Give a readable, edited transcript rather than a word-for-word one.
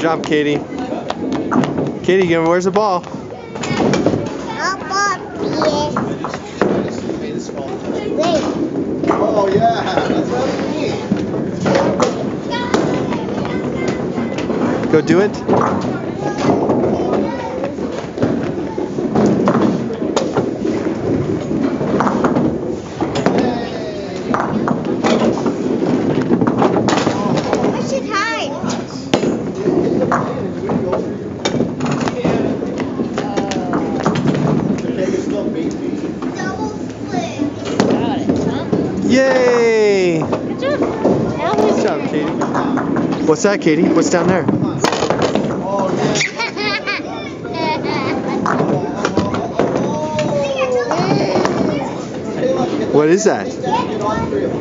job, Katie. Katie, where's the ball? Oh yeah, that's really neat. Go do it. Yay! Good job. Good job, Katie. What's that, Katie? What's down there? What is that?